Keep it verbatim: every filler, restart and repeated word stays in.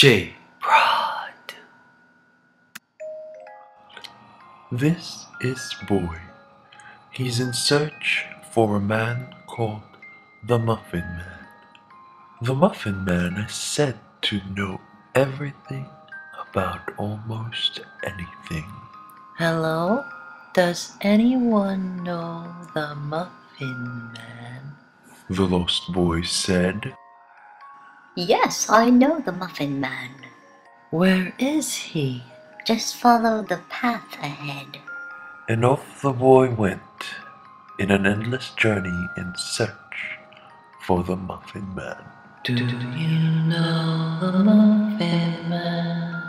J. Prod. This is Boy. He's in search for a man called the Muffin Man. The Muffin Man is said to know everything about almost anything. Hello? Does anyone know the Muffin Man? The lost boy said. Yes, I know the Muffin Man. Where is he? Just follow the path ahead. And off the boy went in an endless journey in search for the Muffin Man. Do you know the Muffin Man?